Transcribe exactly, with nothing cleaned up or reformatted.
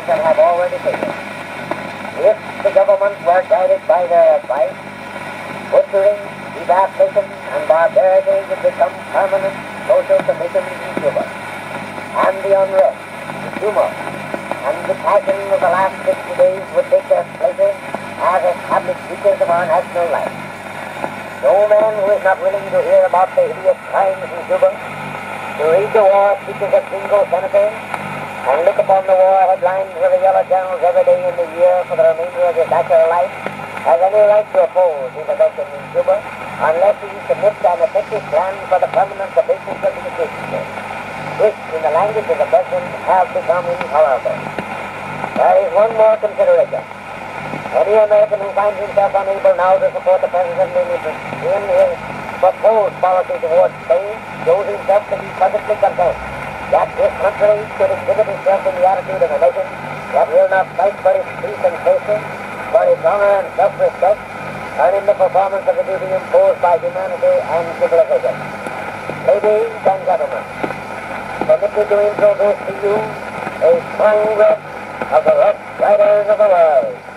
measures that have already taken. If the government were guided by their advice, butchering, devastation, and barbarity would become permanent social conditions in Cuba. And the unrest, the tumult, and the passion of the last sixty days would take their places as established features of our national life. No man who is not willing to hear about the hideous crimes in Cuba, to read the war speeches of single senators, and look upon the war headlines of the yellow journals every day in the year for the remainder of his natural life, has any right to oppose intervention in Cuba unless he submits an effective plan for the permanent abatement of the situation, which, in the language of the President, have become intolerable. There is one more consideration. Any American who finds himself unable now to support the President in his, in his proposed policy towards Spain shows himself to be perfectly content that this country should exhibit itself in the attitude of a nation that will not fight for its peace and safety, for its honor and self-respect, and in the performance of the duty imposed by humanity and civilization. Ladies and gentlemen, permit me to introduce to you a Congress of the Rough Riders of the World.